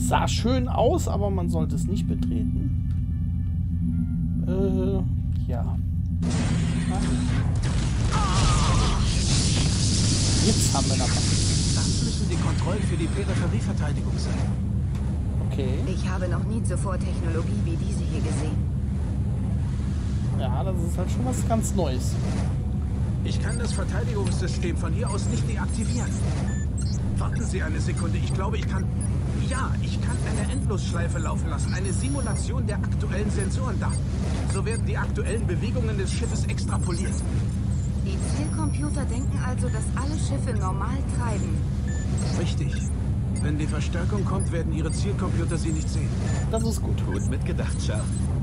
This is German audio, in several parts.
Sah schön aus, aber man sollte es nicht betreten. Ja. Jetzt haben wir das. Das müssen die Kontrollen für die Peripherieverteidigung sein. Okay. Ich habe noch nie zuvor Technologie wie diese hier gesehen. Ja, das ist halt schon was ganz Neues. Ich kann das Verteidigungssystem von hier aus nicht deaktivieren. Warten Sie eine Sekunde. Ich glaube, ich kann... Ja, ich kann eine Endlosschleife laufen lassen. Eine Simulation der aktuellen Sensorendaten. So werden die aktuellen Bewegungen des Schiffes extrapoliert. Die Zielcomputer denken also, dass alle Schiffe normal treiben. Richtig. Wenn die Verstärkung kommt, werden Ihre Zielcomputer sie nicht sehen. Das ist gut. Gut mitgedacht, Char.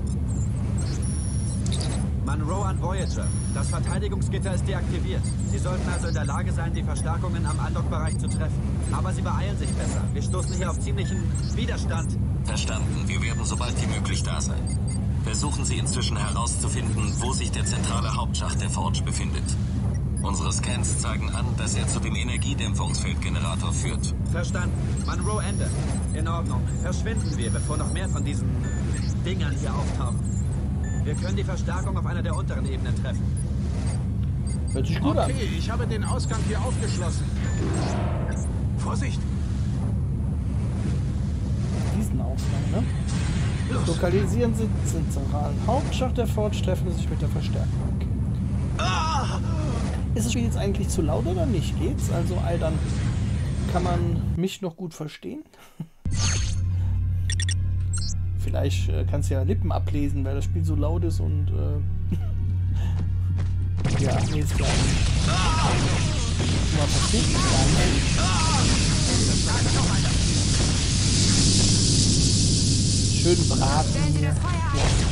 Monroe an Voyager. Das Verteidigungsgitter ist deaktiviert. Sie sollten also in der Lage sein, die Verstärkungen am Andockbereich zu treffen. Aber Sie beeilen sich besser. Wir stoßen hier auf ziemlichen Widerstand. Verstanden. Wir werden sobald wie möglich da sein. Versuchen Sie inzwischen herauszufinden, wo sich der zentrale Hauptschacht der Forge befindet. Unsere Scans zeigen an, dass er zu dem Energiedämpfungsfeldgenerator führt. Verstanden. Monroe Ende. In Ordnung. Verschwinden wir, bevor noch mehr von diesen Dingern hier auftauchen. Wir können die Verstärkung auf einer der unteren Ebenen treffen. Hört sich gut an. Okay, ich habe den Ausgang hier aufgeschlossen. Vorsicht! Diesen Ausgang, ne? Lokalisieren Sie den zentralen Hauptschacht der Forge, treffen Sie sich mit der Verstärkung. Okay. Ist das Spiel jetzt eigentlich zu laut oder nicht? Geht's? Also, dann kann man mich noch gut verstehen. Vielleicht kannst du ja Lippen ablesen, weil das Spiel so laut ist und ja, nee, ist klar. Man versteht mich gar nicht. Schön braten. Stellen Sie das Feuer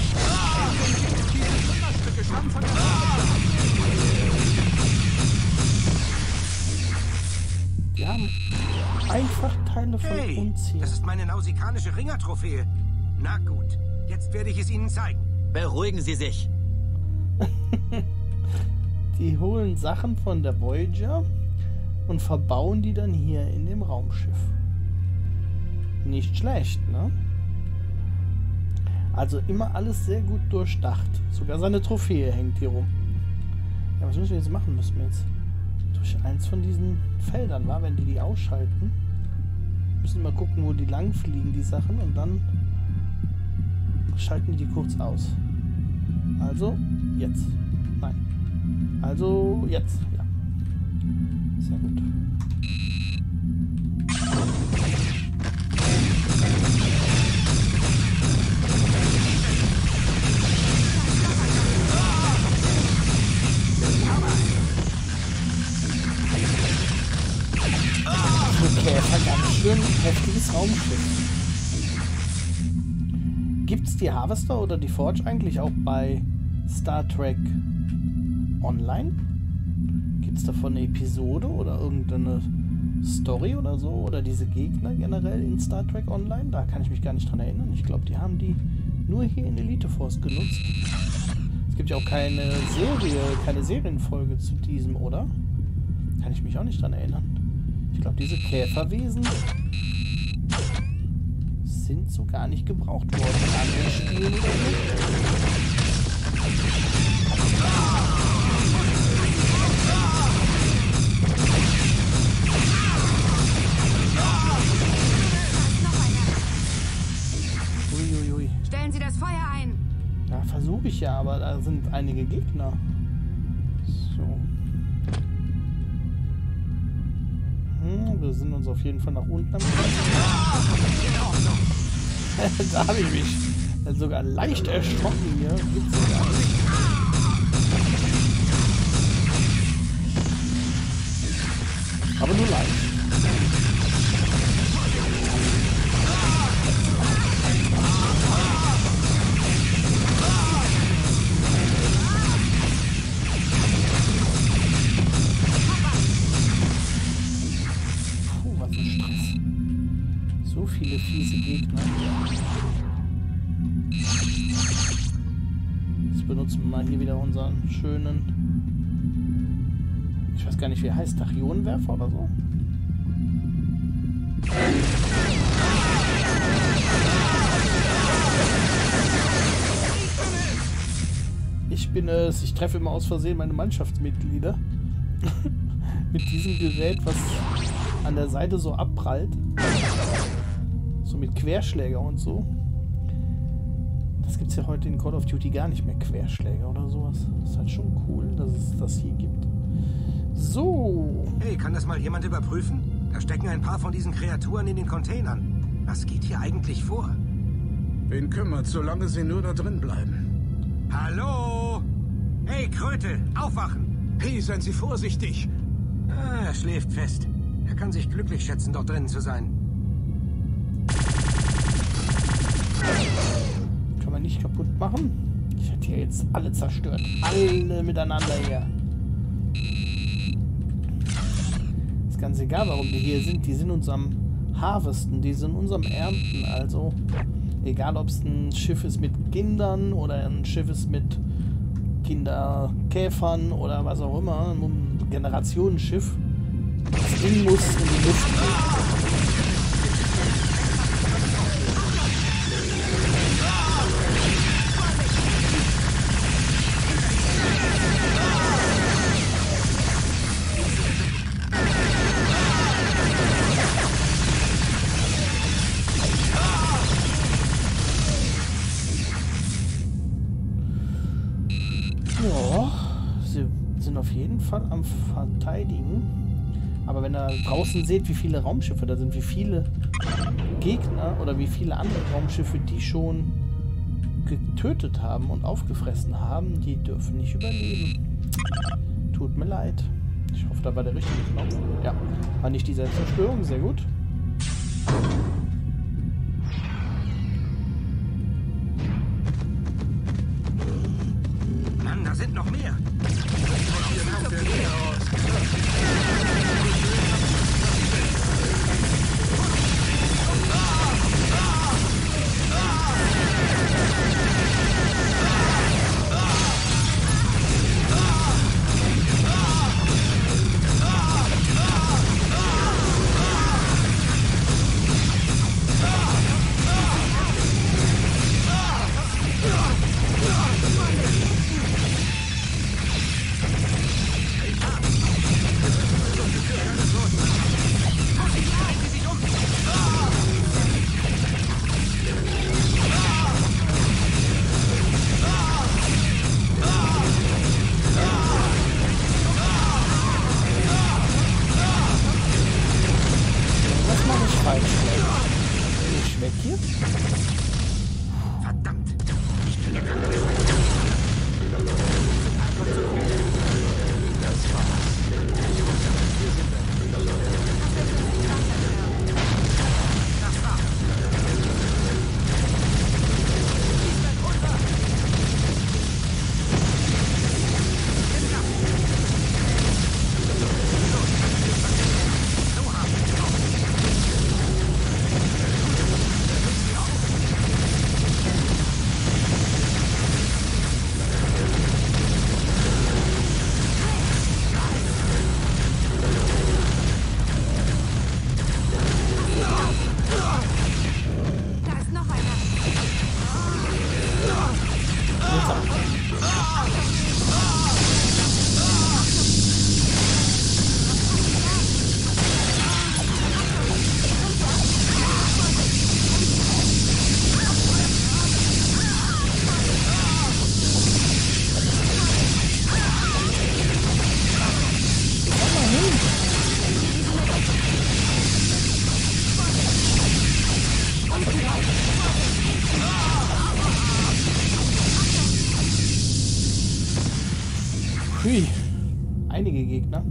ein. Die haben einfach Teile von Hey, uns hier. das ist meine nausikanische Ringertrophäe. Na gut, jetzt werde ich es Ihnen zeigen. Beruhigen Sie sich. Die holen Sachen von der Voyager und verbauen die dann hier in dem Raumschiff. Nicht schlecht, ne? Also immer alles sehr gut durchdacht. Sogar seine Trophäe hängt hier rum. Ja, was müssen wir jetzt machen? Müssen wir jetzt durch eins von diesen Feldern, war, wenn die ausschalten, müssen wir mal gucken, wo die lang fliegen, die Sachen, und dann schalten die kurz aus. Also jetzt. Nein. Also jetzt. Ja. Sehr gut. Käfer, ganz schön heftiges Raumschiff. Gibt's die Harvester oder die Forge eigentlich auch bei Star Trek Online? Gibt's davon eine Episode oder irgendeine Story oder so? Oder diese Gegner generell in Star Trek Online? Da kann ich mich gar nicht dran erinnern. Ich glaube, die haben die nur hier in Elite Force genutzt. Es gibt ja auch keine Serie, keine Serienfolge zu diesem, oder? Kann ich mich auch nicht dran erinnern. Ich glaube, diese Käferwesen sind so gar nicht gebraucht worden in anderen Spielen oder so. Uiuiui. Stellen Sie das Feuer ein. Ja, versuche ich ja, aber da sind einige Gegner. So. Wir sind uns auf jeden Fall nach unten am Da habe ich mich sogar leicht erschrocken hier. Gibt's gar nicht. Aber nur leicht. So viele fiese Gegner. Jetzt benutzen wir mal hier wieder unseren schönen, ich weiß gar nicht, wie er heißt, Tachyonenwerfer oder so. ich bin es. Ich treffe immer aus Versehen meine Mannschaftsmitglieder. Mit diesem Gerät, was an der Seite so abprallt. So mit Querschläger und so. Das gibt es ja heute in Call of Duty gar nicht mehr, Querschläger oder sowas. Das ist halt schon cool, dass es das hier gibt. So. Hey, kann das mal jemand überprüfen? Da stecken ein paar von diesen Kreaturen in den Containern. Was geht hier eigentlich vor? Wen kümmert, solange sie nur da drin bleiben? Hallo? Hey, Kröte, aufwachen! Hey, seien Sie vorsichtig! Ah, er schläft fest. Er kann sich glücklich schätzen, dort drinnen zu sein. Kann man nicht kaputt machen. Ich hätte hier jetzt alle zerstört. Alle miteinander hier. Ist ganz egal, warum die hier sind. Die sind uns am Harvesten. Die sind uns am Ernten. Also, egal ob es ein Schiff ist mit Kindern oder ein Schiff ist mit Kinderkäfern oder was auch immer. Ein Generationenschiff. Das Ding muss in die Luft gehen. Auf jeden Fall am Verteidigen. Aber wenn ihr draußen seht, wie viele Raumschiffe da sind, wie viele Gegner oder wie viele andere Raumschiffe die schon getötet haben und aufgefressen haben, die dürfen nicht überleben. Tut mir leid. Ich hoffe, da war der richtige Knopf. Ja, war nicht die Selbstzerstörung. Sehr gut. Mann, da sind noch mehr. Verdammt! Ich kriege keine Bewegung. Das war's. Hui, einige Gegner.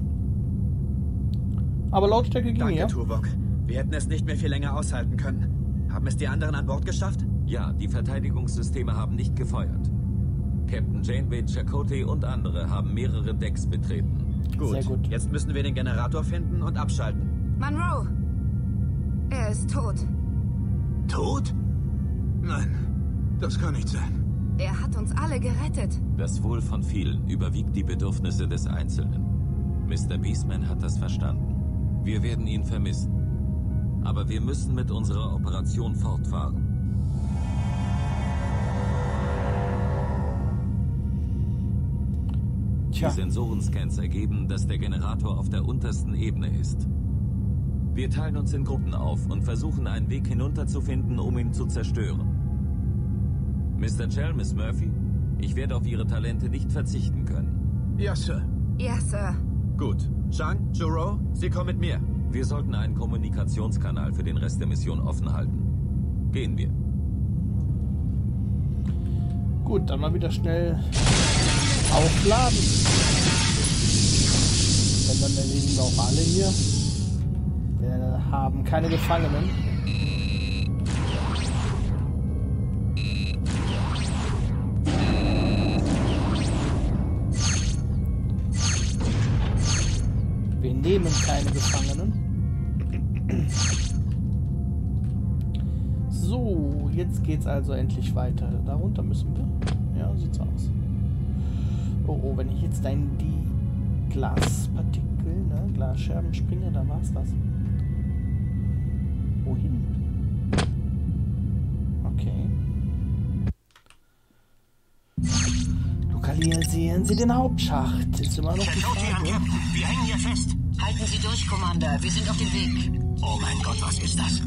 Aber Lautstärke ging ja. Danke, Tuvok. Wir hätten es nicht mehr viel länger aushalten können. Haben es die anderen an Bord geschafft? Ja, die Verteidigungssysteme haben nicht gefeuert. Captain Janeway, Chakotay und andere haben mehrere Decks betreten. Gut. Sehr gut. Jetzt müssen wir den Generator finden und abschalten. Monroe! Er ist tot. Tot? Nein, das kann nicht sein. Er hat uns alle gerettet. Das Wohl von vielen überwiegt die Bedürfnisse des Einzelnen. Mr. Beastman hat das verstanden. Wir werden ihn vermissen. Aber wir müssen mit unserer Operation fortfahren. Die Sensorenscans ergeben, dass der Generator auf der untersten Ebene ist. Wir teilen uns in Gruppen auf und versuchen einen Weg hinunter zu finden, um ihn zu zerstören. Mr. Chell, Miss Murphy, ich werde auf Ihre Talente nicht verzichten können. Ja, Sir. Ja, Sir. Gut. Chang, Juro, Sie kommen mit mir. Wir sollten einen Kommunikationskanal für den Rest der Mission offen halten. Gehen wir. Gut, dann mal wieder schnell aufladen. Denn dann erledigen wir auch alle hier. Wir haben keine Gefangenen. Wir nehmen keine Gefangenen. So, jetzt geht's also endlich weiter. Darunter müssen wir. Ja, sieht's aus. Oh, wenn ich jetzt da in die Glaspartikel, ne, Glasscherben springe, dann war's das. Wohin? Okay. Lokalisieren Sie den Hauptschacht. Ist immer noch die Frage. Wir hängen hier fest. Halten Sie durch, Commander. Wir sind auf dem Weg. Oh mein Gott, was ist das?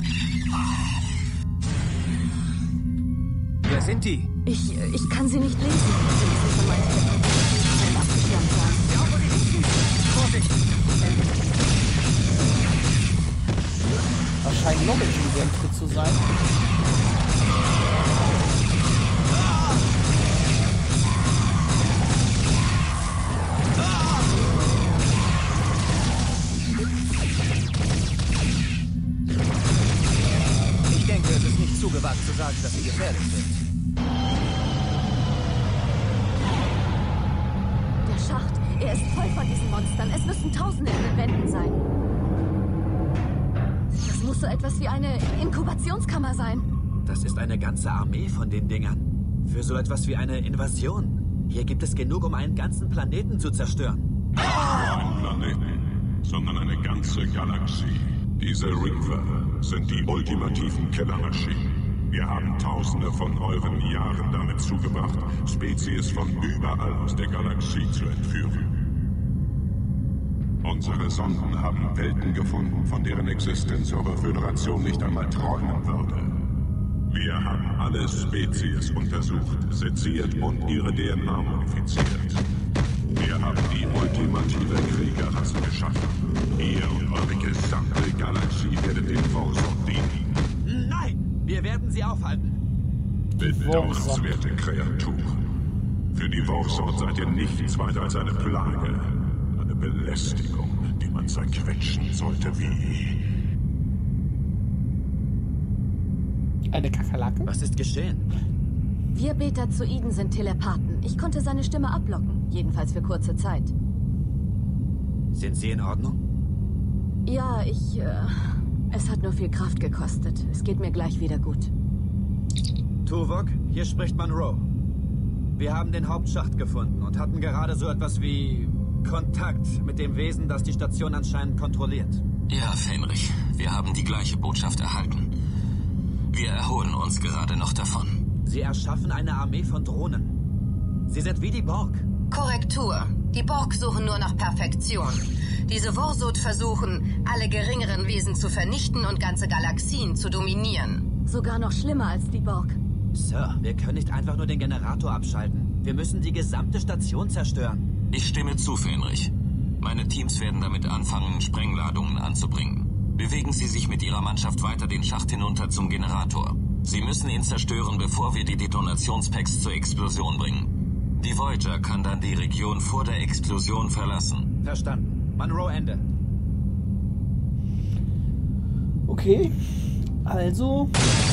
Wer sind die? Ich kann sie nicht lesen. Sie müssen von meinen Lippen abgeschirmt sein. Vorsicht! Das scheint noch intelligenter zu sein. Ich denke, es ist nicht zu gewagt zu sagen, dass sie gefährlich sind. Der Schacht, er ist voll von diesen Monstern. Es müssen Tausende in den Wänden sein. Das muss so etwas wie eine Inkubationskammer sein. Das ist eine ganze Armee von den Dingern. Für so etwas wie eine Invasion. Hier gibt es genug, um einen ganzen Planeten zu zerstören. Ein Planeten, sondern eine ganze Galaxie. Diese Reaver sind die ultimativen Killermaschinen. Wir haben Tausende von euren Jahren damit zugebracht, Spezies von überall aus der Galaxie zu entführen. Unsere Sonden haben Welten gefunden, von deren Existenz eure Föderation nicht einmal träumen würde. Wir haben alle Spezies untersucht, seziert und ihre DNA modifiziert. Wir haben die ultimative Kriegerrasse geschaffen. Ihr und eure gesamte Galaxie werdet dem Vorsort dienen. Nein! Wir werden sie aufhalten. Bedauernswerte Kreatur. Für die Vorsort seid ihr nichts weiter als eine Plage. Eine Belästigung, die man zerquetschen sollte wie... Eine Kakerlake? Was ist geschehen? Wir Betazoiden sind Telepathen. Ich konnte seine Stimme ablocken. Jedenfalls für kurze Zeit. Sind Sie in Ordnung? Ja, es hat nur viel Kraft gekostet. Es geht mir gleich wieder gut. Tuvok, hier spricht Monroe. Wir haben den Hauptschacht gefunden und hatten gerade so etwas wie Kontakt mit dem Wesen, das die Station anscheinend kontrolliert. Ja, Fenrich, wir haben die gleiche Botschaft erhalten. Wir erholen uns gerade noch davon. Sie erschaffen eine Armee von Drohnen. Sie sind wie die Borg. Korrektur. Die Borg suchen nur nach Perfektion. Diese Vorsot versuchen, alle geringeren Wesen zu vernichten und ganze Galaxien zu dominieren. Sogar noch schlimmer als die Borg. Sir, wir können nicht einfach nur den Generator abschalten. Wir müssen die gesamte Station zerstören. Ich stimme zu, Fenrich. Meine Teams werden damit anfangen, Sprengladungen anzubringen. Bewegen Sie sich mit Ihrer Mannschaft weiter den Schacht hinunter zum Generator. Sie müssen ihn zerstören, bevor wir die Detonationspacks zur Explosion bringen. Die Voyager kann dann die Region vor der Explosion verlassen. Verstanden. Monroe, Ende. Okay, also...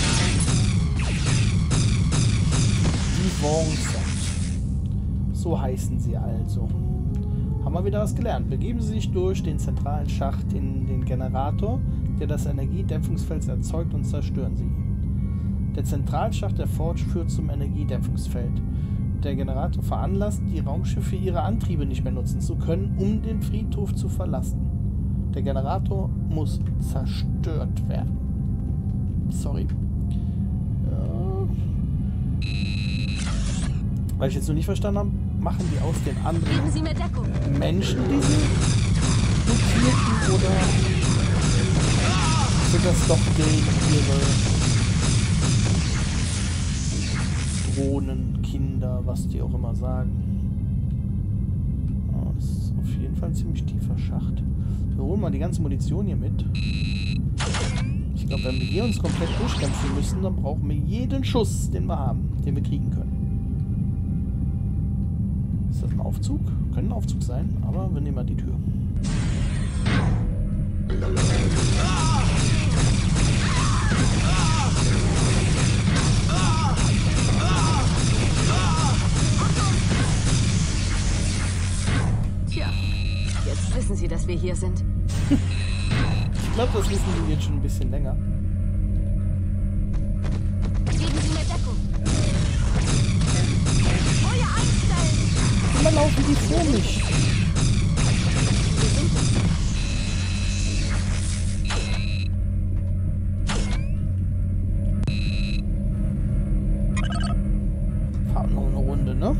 Die Vorsot. So heißen sie also. Haben wir wieder was gelernt. Begeben Sie sich durch den zentralen Schacht in den Generator, der das Energiedämpfungsfeld erzeugt, und zerstören Sie ihn. Der Zentralschacht der Forge führt zum Energiedämpfungsfeld. Der Generator veranlasst die Raumschiffe, ihre Antriebe nicht mehr nutzen zu können, um den Friedhof zu verlassen. Der Generator muss zerstört werden. Sorry. Ja. Weil ich jetzt noch nicht verstanden habe, machen die aus den anderen Geben Sie mir Deckung. Menschen, diese Mutierten, oder sind das doch gegen ihre Drohnen, Kinder, was die auch immer sagen? Oh, das ist auf jeden Fall ein ziemlich tiefer Schacht. Wir holen mal die ganze Munition hier mit. Ich glaube, wenn wir hier uns komplett durchkämpfen müssen, dann brauchen wir jeden Schuss, den wir haben, den wir kriegen können. Ist das ein Aufzug? Könnte ein Aufzug sein, aber wir nehmen mal die Tür. Tja, jetzt wissen Sie, dass wir hier sind. Ich glaube, das wissen Sie jetzt schon ein bisschen länger. Geben Sie mir Deckung. Feuer einstellen. Immer laufen die vor mich. Fahren noch eine Runde, ne?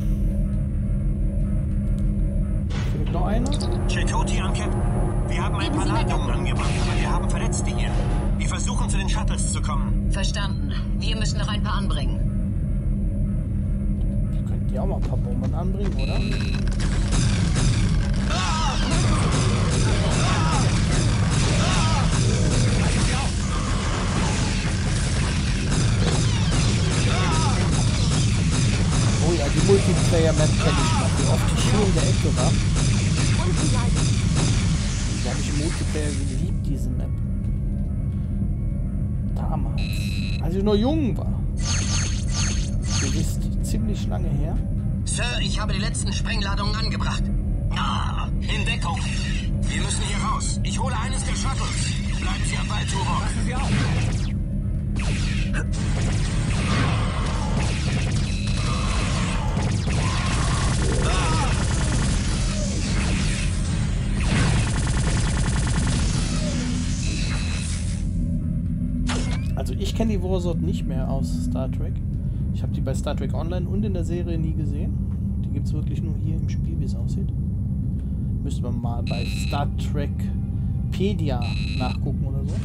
Fehlt noch einer? Chakotay am Captain. Wir haben ein paar Ladungen angebracht, aber wir haben Verletzte hier. Wir versuchen, zu den Shuttles zu kommen. Verstanden. Wir müssen noch ein paar anbringen. Wir könnten die auch mal ein paar Bomben anbringen, oder? Oh ja, die Multiplayer-Map kenne ich noch, wie oft ich hier in der Ecke war. Die habe ich im Multiplayer geliebt, diese Map. Damals, als ich noch jung war. Ihr wisst, ziemlich lange her. Sir, ich habe die letzten Sprengladungen angebracht. Ah, in Deckung. Wir müssen hier raus. Ich hole eines der Shuttles. Bleiben Sie am Ball, Tuvok. Passen Sie auf. Also ich kenne die Warsword nicht mehr aus Star Trek. Ich habe die bei Star Trek Online und in der Serie nie gesehen. Die gibt es wirklich nur hier im Spiel, wie es aussieht. Müsste man mal bei Star Trekpedia nachgucken oder so.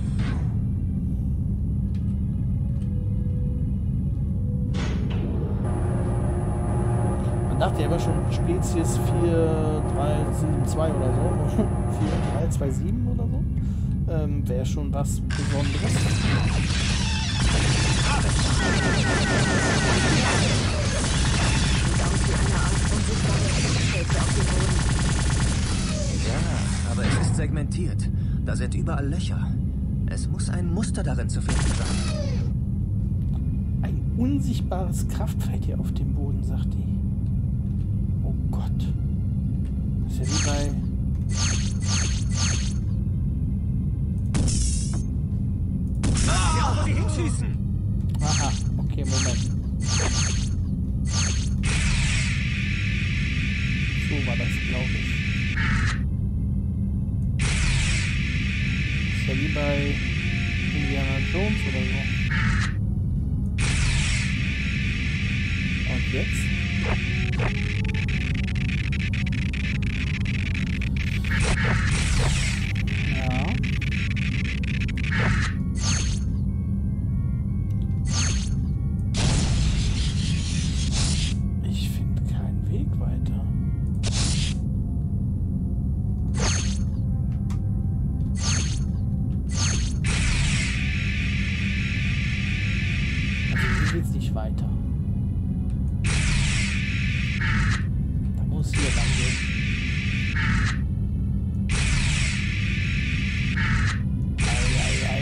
Man dachte ja immer schon Spezies 4372 oder so. 4327 oder so. Wäre schon was Besonderes. Ja, aber es ist segmentiert. Da sind überall Löcher. Es muss ein Muster darin zu finden sein. Ein unsichtbares Kraftfeld hier auf dem Boden, sagt die. Oh Gott. Das ist ja wie bei... Aha, okay, Moment. So war das, glaube ich. Ist ja wie bei Indiana Jones oder so. Und jetzt? Ja. Weiter. Da muss hier lang gehen. Ei.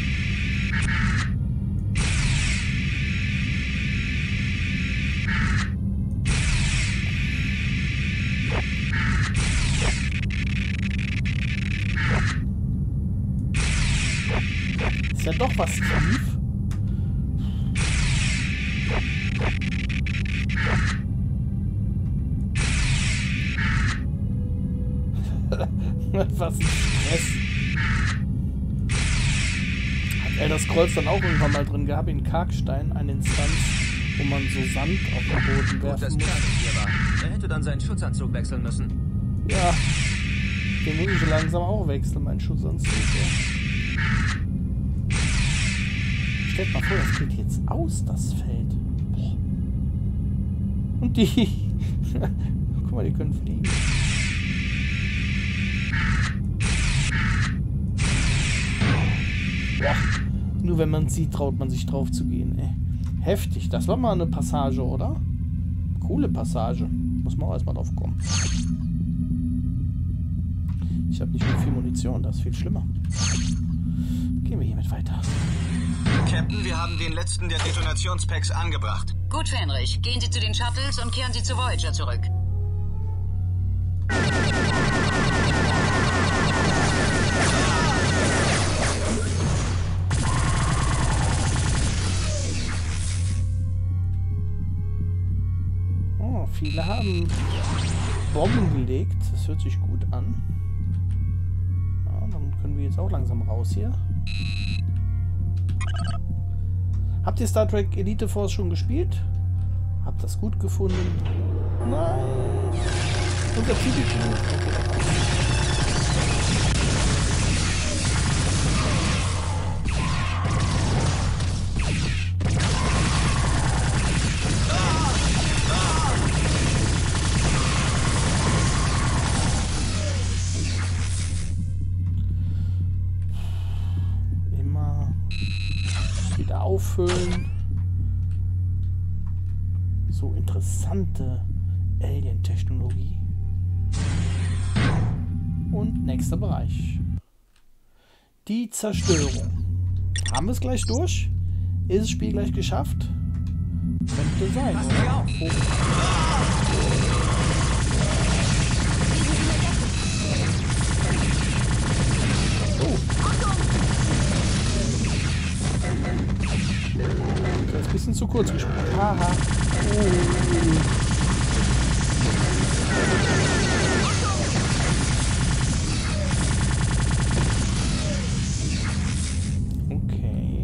Ist ja doch was tief. Was ein Stress. Hat Elder Scrolls dann auch irgendwann mal drin gehabt, in Karkstein, eine Instanz, wo man so Sand auf den Boden werfen muss. Er hätte dann seinen Schutzanzug wechseln müssen. Ja. Den muss ich langsam auch wechseln, meinen Schutzanzug. Ja. Stellt mal vor, das geht jetzt aus, das Feld. Boah. Und die... Guck mal, die können fliegen. Boah. Nur wenn man sieht, traut man sich drauf zu gehen, ey. Heftig. Das war mal eine Passage, oder? Coole Passage. Muss man auch erstmal drauf kommen. Ich habe nicht mehr viel Munition, das ist viel schlimmer. Gehen wir hiermit weiter. Captain, wir haben den letzten der Detonationspacks angebracht. Gut, Fenrich. Gehen Sie zu den Shuttles und kehren Sie zu Voyager zurück. Oh, viele haben Bomben gelegt. Das hört sich gut an. Ja, dann können wir jetzt auch langsam raus hier. Habt ihr Star Trek Elite Force schon gespielt? Habt das gut gefunden? Nein! Untertitel. Immer wieder auffüllen. So interessante Alien-Technologie. Und nächster Bereich. Die Zerstörung. Haben wir es gleich durch? Ist das Spiel gleich geschafft? Könnte sein, oder? Oh. Das ist ein bisschen zu kurz gesprungen. Haha. Okay.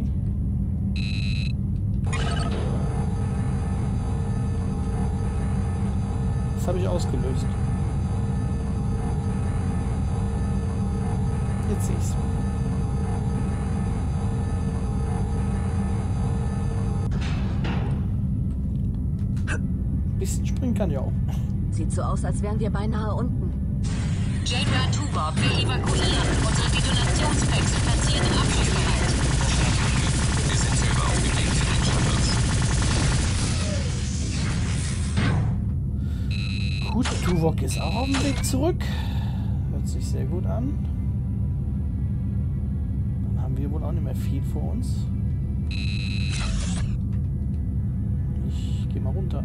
Das habe ich ausgelöst. Jetzt sehe ich's. Bisschen springen kann ja auch. Sieht so aus, als wären wir beinahe unten. J-Rat Tuvok, wir evakuieren. Unsere Detonationspacks sind platziert und abschlussbereit. Wir sind selber auf dem Weg zu den Shuttles. Gut, Tuvok ist auch auf dem Weg zurück. Hört sich sehr gut an. Dann haben wir wohl auch nicht mehr viel vor uns. Ich geh mal runter.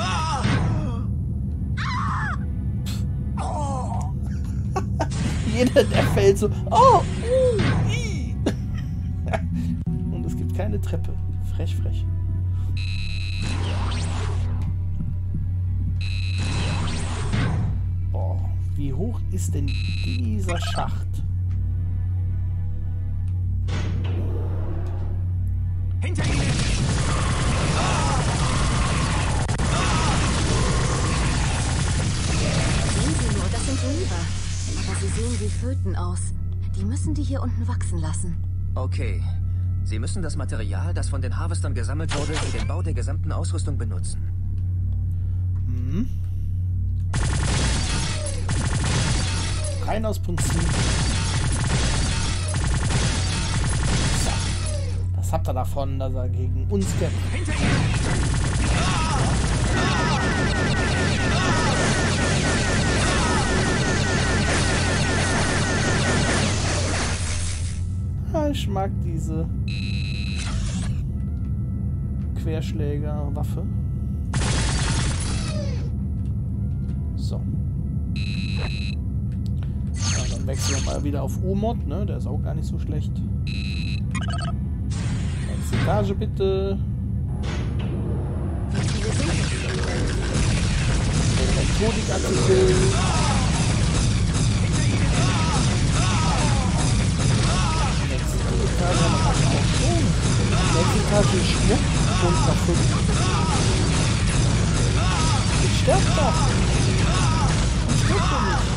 Jeder, der fällt so. Oh! Und es gibt keine Treppe. Frech, frech. Boah, wie hoch ist denn dieser Schacht? Hinter Ihnen! Sehen Sie nur, das sind Reaver. Aber sie sehen wie Föten aus. Die müssen die hier unten wachsen lassen. Okay. Sie müssen das Material, das von den Harvestern gesammelt wurde, für den Bau der gesamten Ausrüstung benutzen. Hm. Rein aus Prinzip. So. Was habt ihr davon, dass er gegen uns kämpft? Hinter Ihnen! Ich mag diese Querschlägerwaffe. So. Ja, dann wechseln wir mal wieder auf U-Mod, ne? Der ist auch gar nicht so schlecht. Nächste Etage bitte. Elektronikartikel. Nächste Etage Schmuck und noch 5. Jetzt Sterb doch! Stirb doch nicht!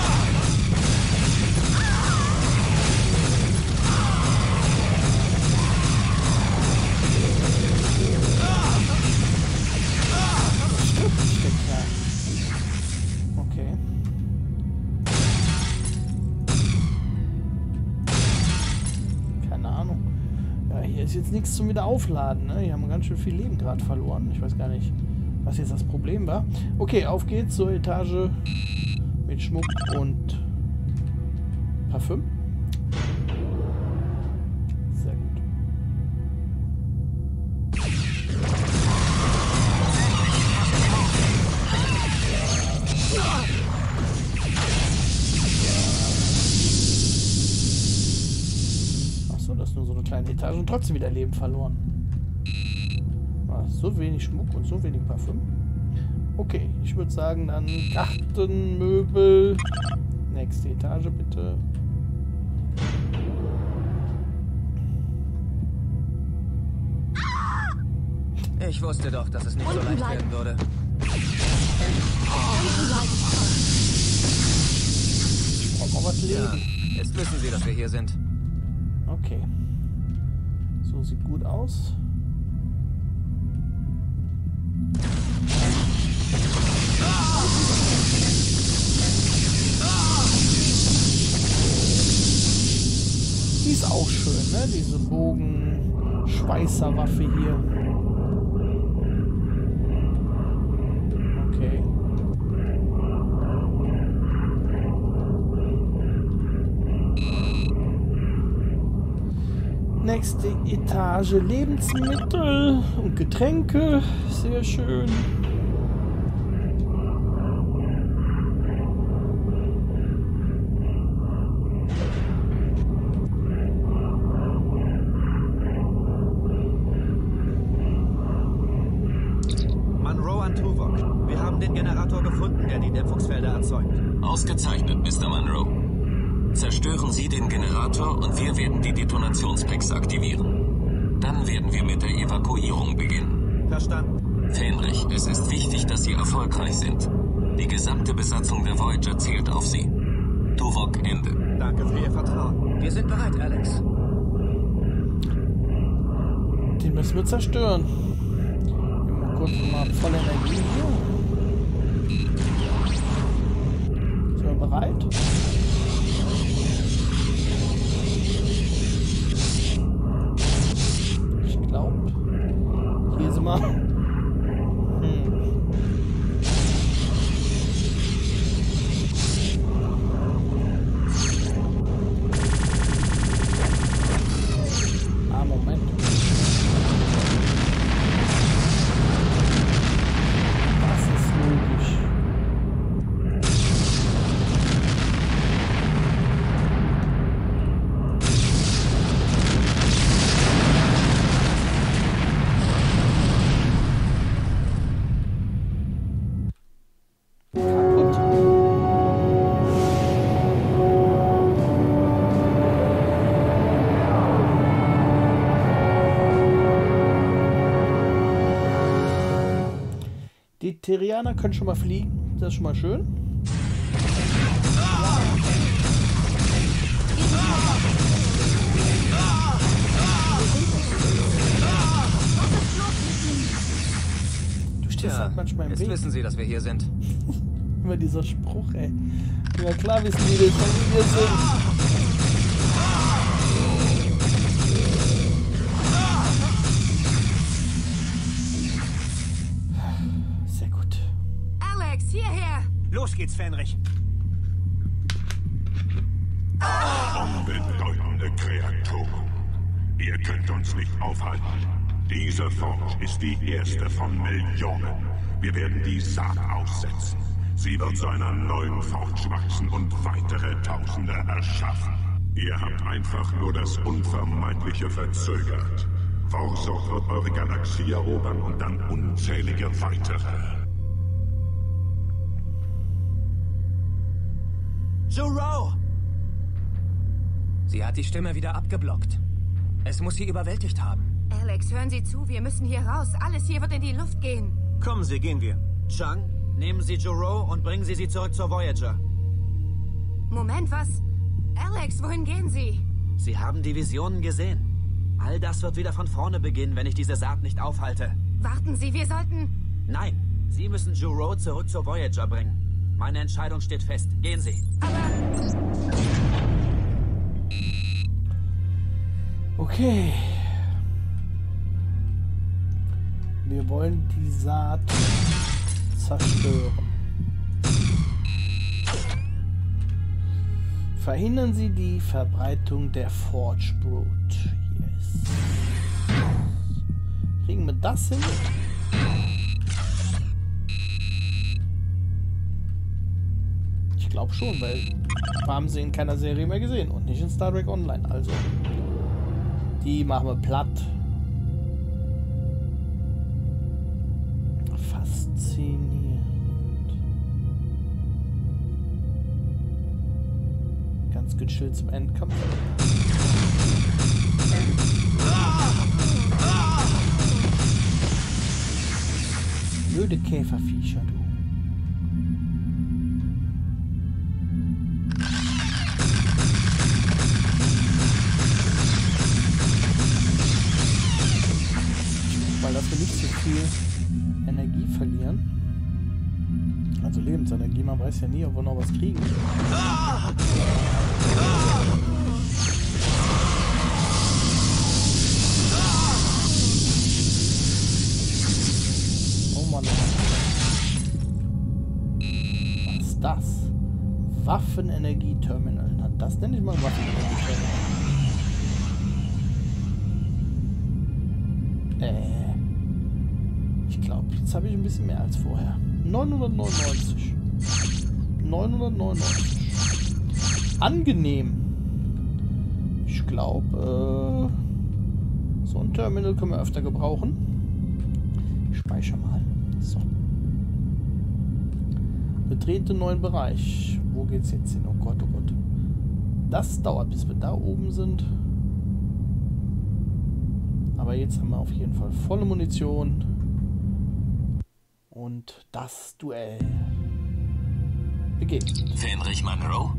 Okay. Keine Ahnung. Ja, hier ist jetzt nichts zum Wiederaufladen, ne? Hier haben wir ganz schön viel Leben gerade verloren. Ich weiß gar nicht, was jetzt das Problem war. Okay, auf geht's zur Etage mit Schmuck und Parfüm. Sehr gut. Achso, das ist nur so eine kleine Etage und trotzdem wieder Leben verloren. So wenig Schmuck und so wenig Parfüm. Okay, ich würde sagen, dann Gartenmöbel. Nächste Etage, bitte. Ich wusste doch, dass es nicht so leicht werden würde. Ich brauche auch was Leben. Ja, jetzt wissen Sie, dass wir hier sind. Okay. So sieht gut aus. Die ist auch schön, ne? Diese Bogenschweißerwaffe hier. Okay. Nächste Etage, Lebensmittel und Getränke. Sehr schön. Monroe an Tuvok. Wir haben den Generator gefunden, der die Dämpfungsfelder erzeugt. Ausgezeichnet, Mr. Monroe. Zerstören Sie den Generator und wir werden die Detonationspacks aktivieren. Dann werden wir mit der Evakuierung beginnen. Verstanden. Fähnrich, es ist wichtig, dass Sie erfolgreich sind. Die gesamte Besatzung der Voyager zählt auf Sie. Tuvok, Ende. Danke für Ihr Vertrauen. Wir sind bereit, Alex. Den müssen wir zerstören. Mal kurz mal voll Energie hier. Sind wir bereit? Ich glaube, hier sind wir. Moment. Das ist logisch. Kaputt. Die Terrianer können schon mal fliegen. Das ist schon mal schön. Du stehst halt manchmal im Jetzt Weg. wissen Sie, dass wir hier sind. Immer dieser Spruch, ey. Ja klar wissen die das, wenn wir sind. Sehr gut. Alex, hierher! Los geht's, Fähnrich. Unbedeutende Kreatur. Ihr könnt uns nicht aufhalten. Diese Forge ist die erste von Millionen. Wir werden die Saat aussetzen. Sie wird zu einer neuen Forge wachsen und weitere Tausende erschaffen. Ihr habt einfach nur das Unvermeidliche verzögert. Vorsorg wird eure Galaxie erobern und dann unzählige weitere. Zero! Sie hat die Stimme wieder abgeblockt. Es muss sie überwältigt haben. Alex, hören Sie zu, wir müssen hier raus. Alles hier wird in die Luft gehen. Kommen Sie, gehen wir. Chang, Nehmen Sie Juro und bringen Sie zurück zur Voyager. Moment, was? Alex, wohin gehen Sie? Sie haben die Visionen gesehen. All das wird wieder von vorne beginnen, wenn ich diese Saat nicht aufhalte. Warten Sie, wir sollten... Nein, Sie müssen Juro zurück zur Voyager bringen. Meine Entscheidung steht fest. Gehen Sie. Okay. Wir wollen die Saat zerstören. Verhindern Sie die Verbreitung der Forge Brood. Yes. Kriegen wir das hin? Ich glaube schon, weil wir haben sie in keiner Serie mehr gesehen und nicht in Star Trek Online. Also, die machen wir platt. Faszinierend. Ganz gechillt zum Endkampf. Blöde Käferviecher, du. Weil dass wir nicht so viel Energie verlieren. Also Lebensenergie, man weiß ja nie, ob wir noch was kriegen. Oh Mann. Was ist das? Waffenenergieterminal. Na, das nenne ich mal Waffenenergieterminal. Ich glaube, jetzt habe ich ein bisschen mehr als vorher. 999. 999. Angenehm. Ich glaube, so ein Terminal können wir öfter gebrauchen. Ich speichere mal. So. Betrete neuen Bereich. Wo geht's jetzt hin? Oh Gott, oh Gott. Das dauert, bis wir da oben sind. Aber jetzt haben wir auf jeden Fall volle Munition. Und das Duell beginnt. Fenrich Monroe?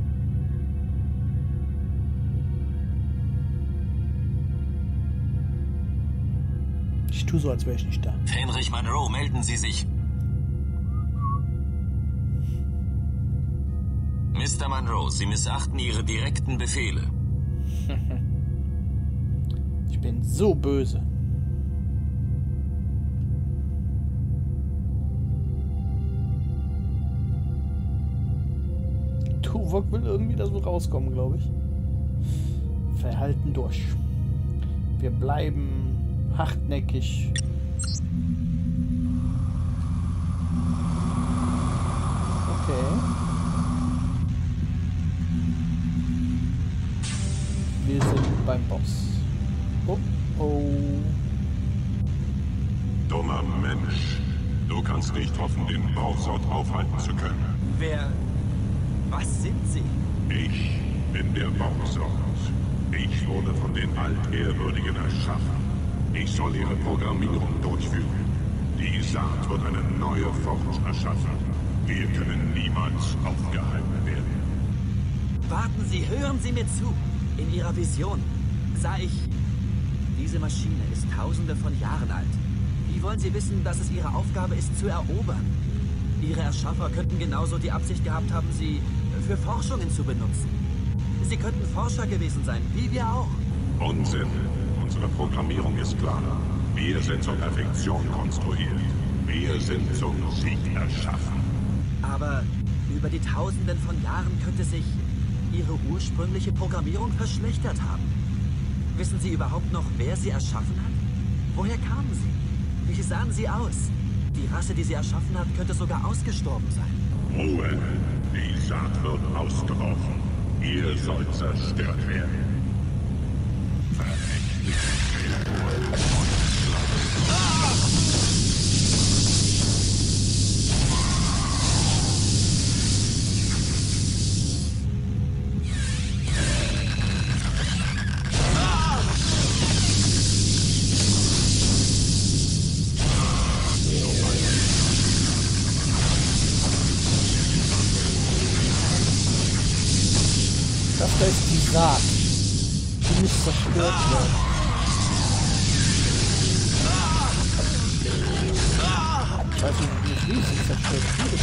Ich tue so, als wäre ich nicht da. Fenrich Monroe, melden Sie sich. Mr. Monroe, Sie missachten Ihre direkten Befehle. Ich bin so böse. Tuvok will irgendwie da so rauskommen, glaube ich. Verhalten durch. Wir bleiben hartnäckig. Okay. Wir sind beim Boss. Oh, oh. Dummer Mensch. Du kannst nicht hoffen, den Bausort aufhalten zu können. Wer... Was sind Sie? Ich bin der Bausort. Ich wurde von den Altehrwürdigen erschaffen. Ich soll ihre Programmierung durchführen. Die Saat wird eine neue Forge erschaffen. Wir können niemals aufgehalten werden. Warten Sie, hören Sie mir zu. In Ihrer Vision sah ich... Diese Maschine ist tausende von Jahren alt. Wie wollen Sie wissen, dass es Ihre Aufgabe ist, zu erobern? Ihre Erschaffer könnten genauso die Absicht gehabt haben, sie für Forschungen zu benutzen. Sie könnten Forscher gewesen sein, wie wir auch. Unsinn. Unsere Programmierung ist klar. Wir sind zur Perfektion konstruiert. Wir sind zum Sieg erschaffen. Aber über die Tausenden von Jahren könnte sich Ihre ursprüngliche Programmierung verschlechtert haben. Wissen Sie überhaupt noch, wer sie erschaffen hat? Woher kamen sie? Wie sahen sie aus? Die Rasse, die sie erschaffen hat, könnte sogar ausgestorben sein. Ruhe. Die Saat wird ausgebrochen. Ihr sollt zerstört werden. Verächtliche Kreaturen. Saat. Die muss zerstört werden. Ich weiß nicht, wie sie zerstört wird.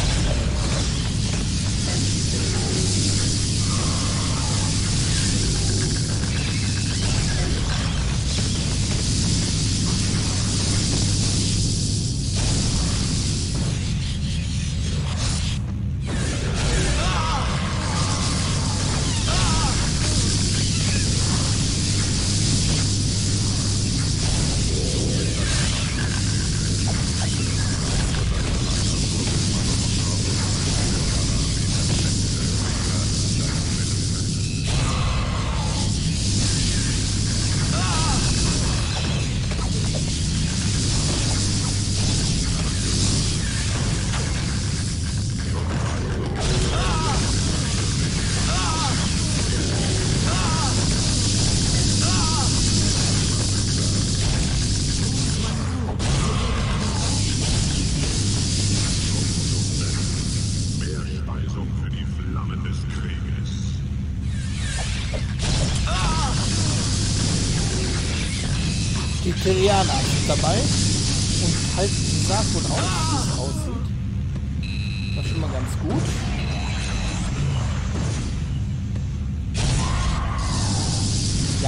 Die Terrianer sind dabei und halten die Saat wohl auf, wie es aussieht. Das ist schon mal ganz gut. Ja.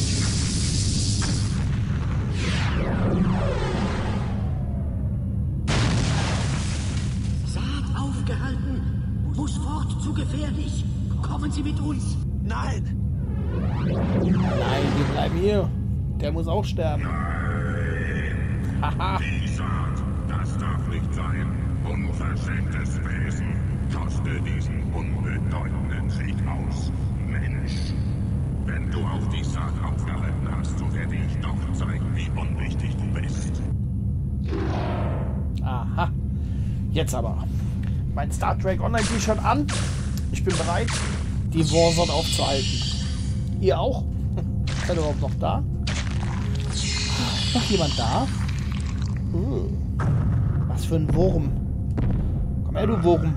Saat aufgehalten. Muss fort, zu gefährlich. Kommen Sie mit uns. Nein! Nein, wir bleiben hier. Der muss auch sterben. Haha. Die Saat, das darf nicht sein. Unverschämtes Wesen. Koste diesen unbedeutenden Sieg aus. Mensch. Wenn du auf die Saat aufgehalten hast, so werde ich doch zeigen, wie unwichtig du bist. Aha. Jetzt aber. Mein Star Trek Online T-Shirt an. Ich bin bereit, die Warzone aufzuhalten. Ihr auch? Seid ihr überhaupt noch da? Noch jemand da? Was für ein Wurm. Komm her, du Wurm.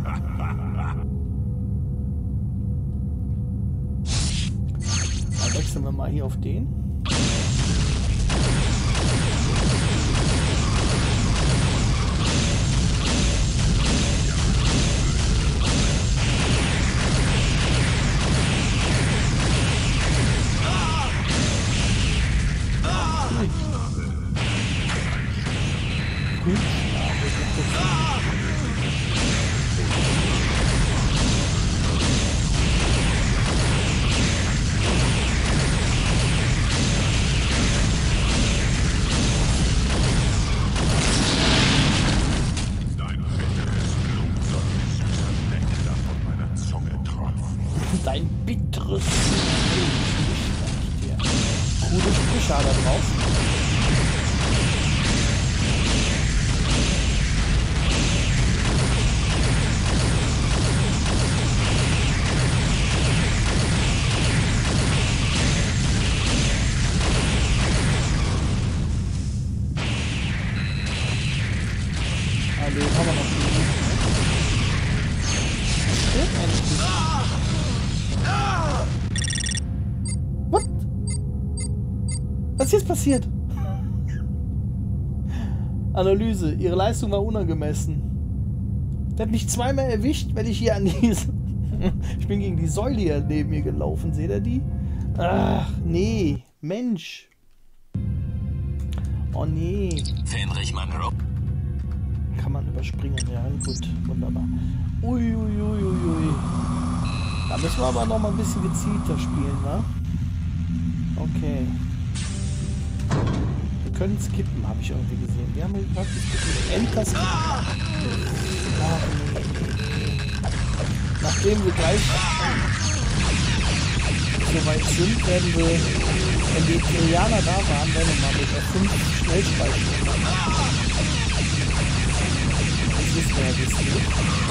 Dann wechseln wir mal hier auf den. Dein bitteres coole Sprüche da drauf. Also, jetzt haben wir noch die. What? Was ist jetzt passiert? Analyse. Ihre Leistung war unangemessen. Der hat mich zweimal erwischt, wenn ich hier an diese... Ich bin gegen die Säule hier neben mir gelaufen. Seht ihr die? Ach, nee. Mensch. Oh, nee. Fenrich Monroe. Kann man überspringen. Ja, gut. Wunderbar. Uiuiuiui. Da müssen wir aber noch mal ein bisschen gezielter spielen, ne? Okay. Wir können skippen, habe ich irgendwie gesehen. Wir haben hier gerade Enter skippen. Nachdem wir gleich so weit sind, werden wir, wenn die Trojaner da waren, werden wir mal mit F5 Schnellspeichern. Das wissen wir ja wissen.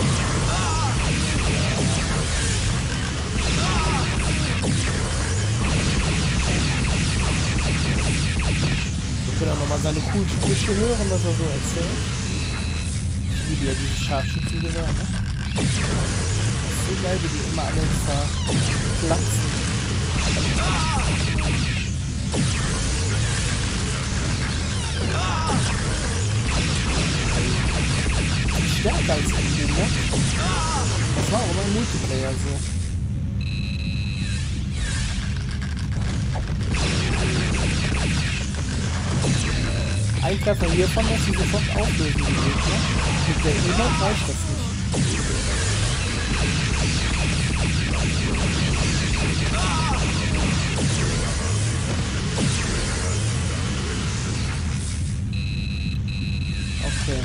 Wir können auch nochmal seine coolen Sprüche hören, was er so erzählt. Ich liebe ja diese Scharfschützengewehr, ne? Das ist so geil, wie die immer alle verplatzen. Stärker als die Gegner. Das war auch immer im Multiplayer so. Ein Treffer hiervon muss sie sofort auflösen, die Gegner. Mit der E-Mail reicht das nicht. Okay.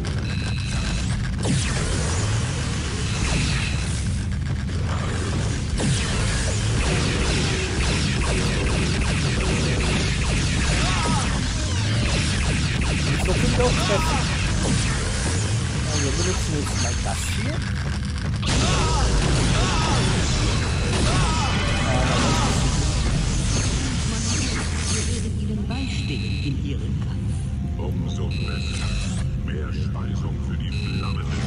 Das wird auch treffen. Wir benutzen jetzt mal das hier. Wir werden Ihnen beistehen in Ihrem Kampf. Umso besser. Mehr Speisung für die Flamme des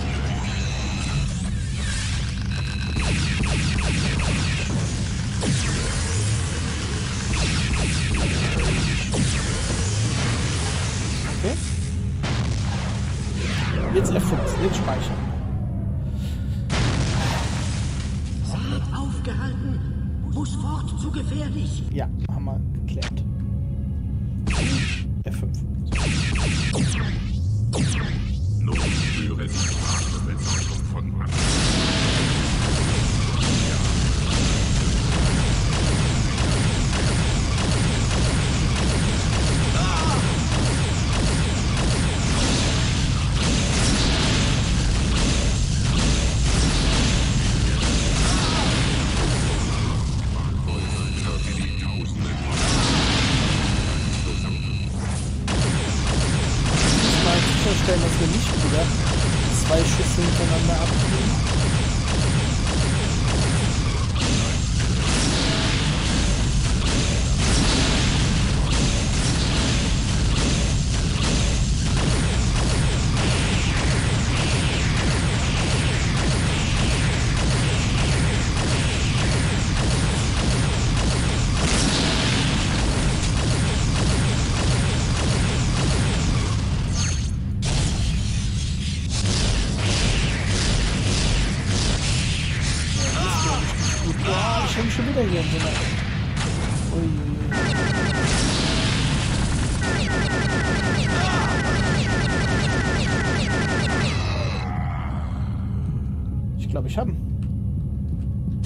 Okay. Jetzt F5, jetzt speichern. Seid aufgehalten! Busfort zu gefährlich! Ja, haben wir geklärt. F5. Nun spüre die wahre Bedeutung von Angst. Sicherstellen, dass wir nicht wieder 2 Schüsse hintereinander abkriegen. Schon wieder hier im Sinne. Ich glaube, ich habe ihn.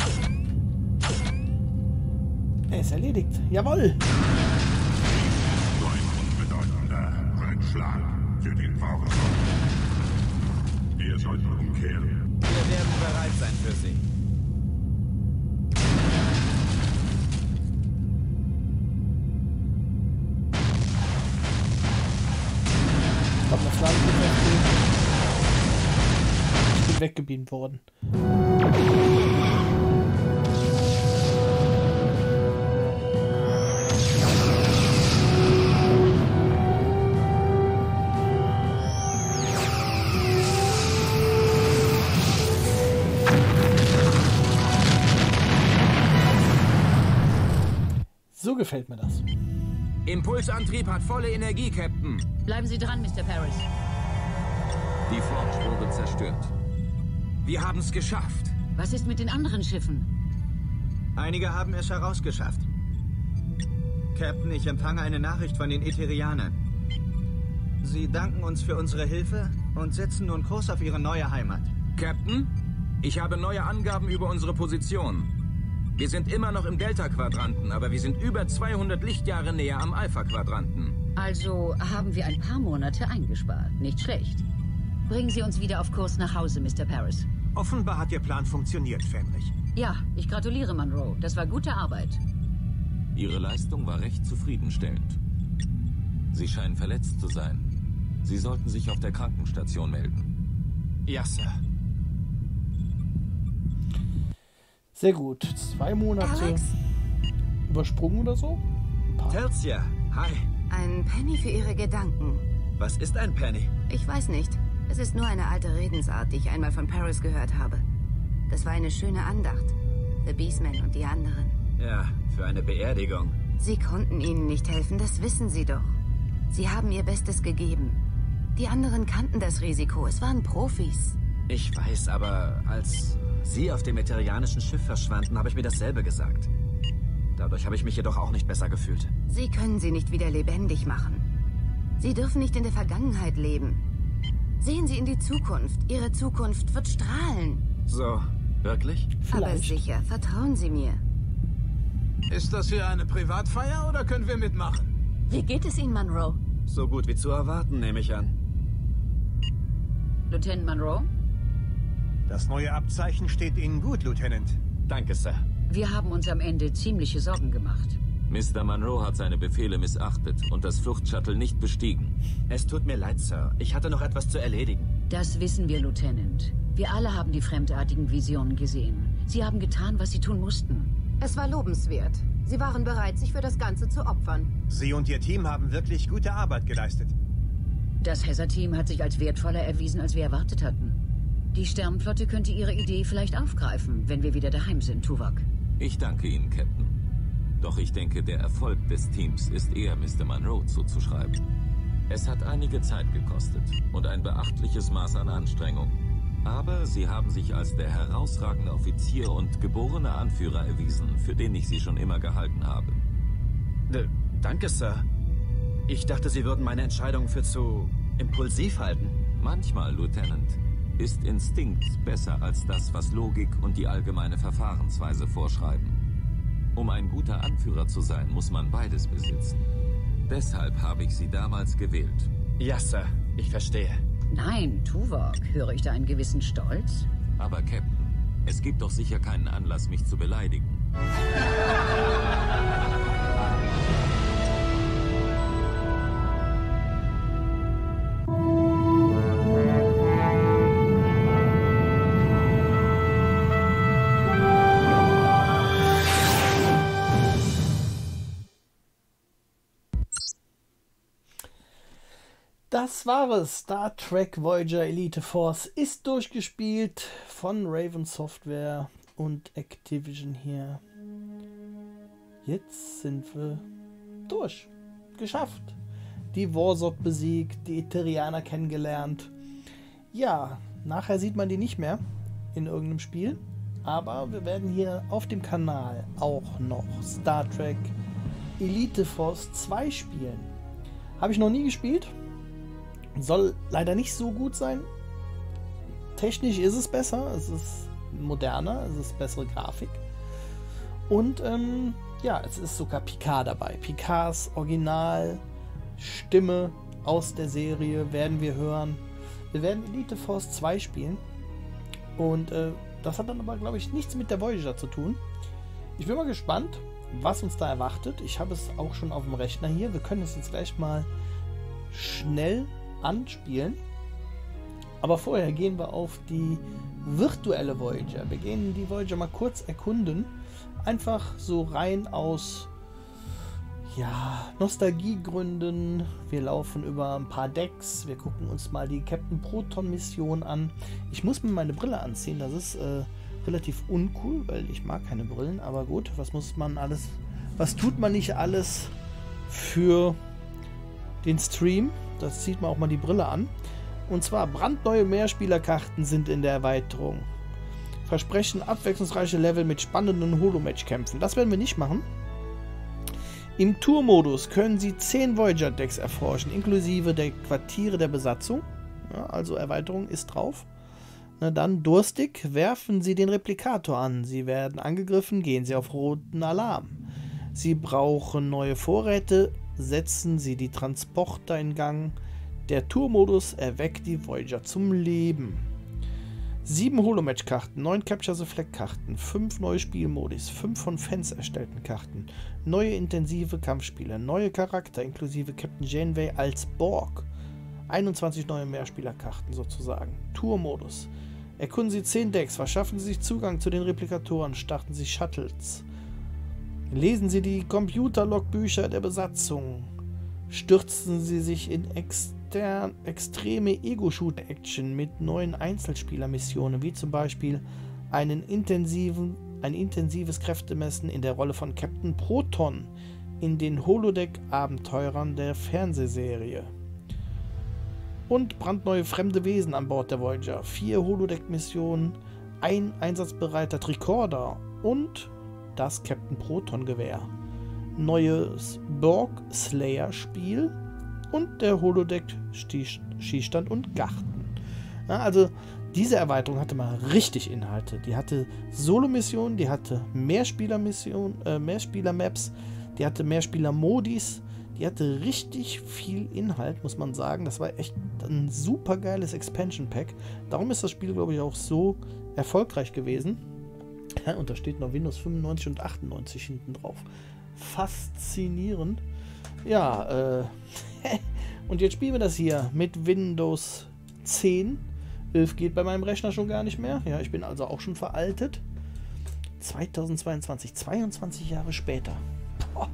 Er ist erledigt. Jawohl! So ein unbedeutender Rückschlag für den Vorwurf. Wir sollten umkehren. Wir werden bereit sein für Sie. Ich bin weggebeamt worden. So gefällt mir das. Impulsantrieb hat volle Energie, Captain. Bleiben Sie dran, Mr. Paris. Die Forge wurde zerstört. Wir haben es geschafft. Was ist mit den anderen Schiffen? Einige haben es herausgeschafft. Captain, ich empfange eine Nachricht von den Etherianern. Sie danken uns für unsere Hilfe und setzen nun Kurs auf ihre neue Heimat. Captain, ich habe neue Angaben über unsere Position. Wir sind immer noch im Delta-Quadranten, aber wir sind über 200 Lichtjahre näher am Alpha-Quadranten. Also haben wir ein paar Monate eingespart. Nicht schlecht. Bringen Sie uns wieder auf Kurs nach Hause, Mr. Paris. Offenbar hat Ihr Plan funktioniert, Fenrich. Ja, ich gratuliere, Monroe. Das war gute Arbeit. Ihre Leistung war recht zufriedenstellend. Sie scheinen verletzt zu sein. Sie sollten sich auf der Krankenstation melden. Ja, Sir. Sehr gut. 2 Monate Alex? Übersprungen oder so? Telsia, hi. Ein Penny für Ihre Gedanken. Was ist ein Penny? Ich weiß nicht. Es ist nur eine alte Redensart, die ich einmal von Paris gehört habe. Das war eine schöne Andacht. The Beastmen und die anderen. Ja, für eine Beerdigung. Sie konnten ihnen nicht helfen, das wissen Sie doch. Sie haben ihr Bestes gegeben. Die anderen kannten das Risiko, es waren Profis. Ich weiß, aber als Sie auf dem eterianischen Schiff verschwanden, habe ich mir dasselbe gesagt. Dadurch habe ich mich jedoch auch nicht besser gefühlt. Sie können sie nicht wieder lebendig machen. Sie dürfen nicht in der Vergangenheit leben. Sehen Sie in die Zukunft. Ihre Zukunft wird strahlen. So, wirklich? Aber sicher, vertrauen Sie mir. Ist das hier eine Privatfeier oder können wir mitmachen? Wie geht es Ihnen, Monroe? So gut wie zu erwarten, nehme ich an. Lieutenant Monroe? Das neue Abzeichen steht Ihnen gut, Lieutenant. Danke, Sir. Wir haben uns am Ende ziemliche Sorgen gemacht. Mr. Monroe hat seine Befehle missachtet und das Fluchtshuttle nicht bestiegen. Es tut mir leid, Sir. Ich hatte noch etwas zu erledigen. Das wissen wir, Lieutenant. Wir alle haben die fremdartigen Visionen gesehen. Sie haben getan, was sie tun mussten. Es war lobenswert. Sie waren bereit, sich für das Ganze zu opfern. Sie und Ihr Team haben wirklich gute Arbeit geleistet. Das Hazard-Team hat sich als wertvoller erwiesen, als wir erwartet hatten. Die Sternenflotte könnte ihre Idee vielleicht aufgreifen, wenn wir wieder daheim sind, Tuvok. Ich danke Ihnen, Captain. Doch ich denke, der Erfolg des Teams ist eher Mr. Monroe zuzuschreiben. Es hat einige Zeit gekostet und ein beachtliches Maß an Anstrengung. Aber Sie haben sich als der herausragende Offizier und geborene Anführer erwiesen, für den ich Sie schon immer gehalten habe. Danke, Sir. Ich dachte, Sie würden meine Entscheidung für zu impulsiv halten. Manchmal, Lieutenant, ist Instinkt besser als das, was Logik und die allgemeine Verfahrensweise vorschreiben. Um ein guter Anführer zu sein, muss man beides besitzen. Deshalb habe ich Sie damals gewählt. Ja, Sir, ich verstehe. Nein, Tuvok, höre ich da einen gewissen Stolz? Aber Captain, es gibt doch sicher keinen Anlass, mich zu beleidigen. Das war es. Star Trek Voyager Elite Force ist durchgespielt von Raven Software und Activision hier. Jetzt sind wir durch. Geschafft. Die Warsok besiegt, die Eterianer kennengelernt. Ja, nachher sieht man die nicht mehr in irgendeinem Spiel. Aber wir werden hier auf dem Kanal auch noch Star Trek Elite Force 2 spielen. Habe ich noch nie gespielt. Soll leider nicht so gut sein. Technisch ist es besser, es ist moderner, es ist bessere Grafik. Und ja, es ist sogar Picard dabei. Picards Original Stimme aus der Serie werden wir hören. Wir werden Elite Force 2 spielen. Und das hat dann aber, glaube ich, nichts mit der Voyager zu tun. Ich bin mal gespannt, was uns da erwartet. Ich habe es auch schon auf dem Rechner hier. Wir können es jetzt gleich mal schnell anspielen. Aber vorher gehen wir auf die virtuelle Voyager. Wir gehen die Voyager mal kurz erkunden. Einfach so rein aus Nostalgiegründen. Wir laufen über ein paar Decks. Wir gucken uns mal die Captain Proton Mission an. Ich muss mir meine Brille anziehen. Das ist relativ uncool, weil ich mag keine Brillen. Aber gut, was tut man nicht alles für den Stream? Das zieht man auch mal die Brille an. Und zwar brandneue Mehrspielerkarten sind in der Erweiterung. Versprechen abwechslungsreiche Level mit spannenden Holo-Match-Kämpfen. Das werden wir nicht machen. Im Tour-Modus können Sie 10 Voyager-Decks erforschen, inklusive der Quartiere der Besatzung. Ja, also Erweiterung ist drauf. Na dann durstig, werfen Sie den Replikator an. Sie werden angegriffen, gehen Sie auf roten Alarm. Sie brauchen neue Vorräte, setzen Sie die Transporter in Gang. Der Tour-Modus erweckt die Voyager zum Leben. 7 Holomatch-Karten, 9 Capture the Flag-Karten, 5 neue Spielmodis, 5 von Fans erstellten Karten, neue intensive Kampfspiele, neue Charakter inklusive Captain Janeway als Borg, 21 neue Mehrspielerkarten sozusagen. Tour-Modus. Erkunden Sie 10 Decks, verschaffen Sie sich Zugang zu den Replikatoren, starten Sie Shuttles. Lesen Sie die Computer-Logbücher der Besatzung. Stürzen Sie sich in extreme Ego-Shooter-Action mit neuen Einzelspieler-Missionen, wie zum Beispiel einen intensiven ein intensives Kräftemessen in der Rolle von Captain Proton in den Holodeck-Abenteurern der Fernsehserie. Und brandneue fremde Wesen an Bord der Voyager, 4 Holodeck-Missionen, ein einsatzbereiter Tricorder und das Captain Proton-Gewehr. Neues Borg-Slayer-Spiel und der Holodeck-Schießstand und Garten. Ja, also diese Erweiterung hatte mal richtig Inhalte. Die hatte Solo-Missionen, die hatte Mehrspieler-Maps, die hatte Mehrspieler-Modis, die hatte richtig viel Inhalt, muss man sagen. Das war echt ein super geiles Expansion-Pack. Darum ist das Spiel, glaube ich, auch so erfolgreich gewesen. Ja, und da steht noch Windows 95 und 98 hinten drauf. Faszinierend. Ja, und jetzt spielen wir das hier mit Windows 10. 11 geht bei meinem Rechner schon gar nicht mehr. Ja, ich bin also auch schon veraltet. 2022, 22 Jahre später. Boah.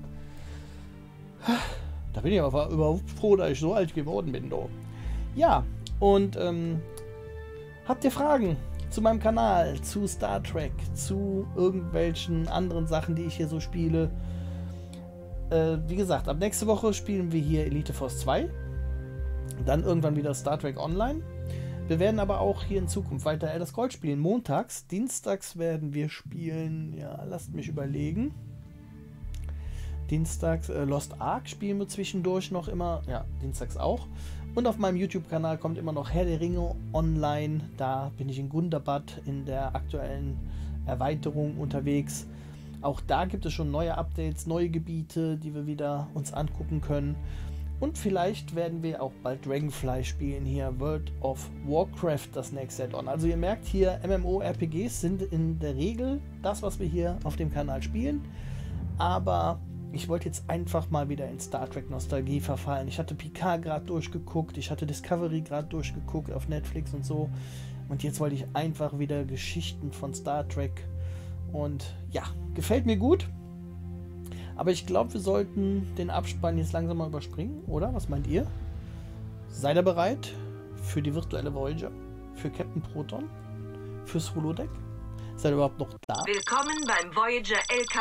Da bin ich aber überhaupt froh, dass ich so alt geworden bin. Do. Ja, und habt ihr Fragen zu meinem Kanal, zu Star Trek, zu irgendwelchen anderen Sachen, die ich hier so spiele? Wie gesagt, ab nächste Woche spielen wir hier Elite Force 2. Dann irgendwann wieder Star Trek Online. Wir werden aber auch hier in Zukunft weiter Elder Scrolls spielen. Montags, dienstags werden wir spielen, ja, lasst mich überlegen. Dienstags Lost Ark spielen wir zwischendurch noch immer, ja, dienstags auch. Und auf meinem YouTube-Kanal kommt immer noch Herr der Ringe online. Da bin ich in Gundabad in der aktuellen Erweiterung unterwegs. Auch da gibt es schon neue Updates, neue Gebiete, die wir wieder uns angucken können. Und vielleicht werden wir auch bald Dragonfly spielen, hier World of Warcraft, das nächste Add-on. Also ihr merkt hier, MMORPGs sind in der Regel das, was wir hier auf dem Kanal spielen. Aber ich wollte jetzt einfach mal wieder in Star Trek Nostalgie verfallen. Ich hatte Picard gerade durchgeguckt, ich hatte Discovery gerade durchgeguckt auf Netflix und so. Und jetzt wollte ich einfach wieder Geschichten von Star Trek. Und ja, gefällt mir gut. Aber ich glaube, wir sollten den Abspann jetzt langsam mal überspringen, oder? Was meint ihr? Seid ihr bereit für die virtuelle Voyager? Für Captain Proton? Fürs Holodeck? Seid ihr überhaupt noch da? Willkommen beim Voyager LK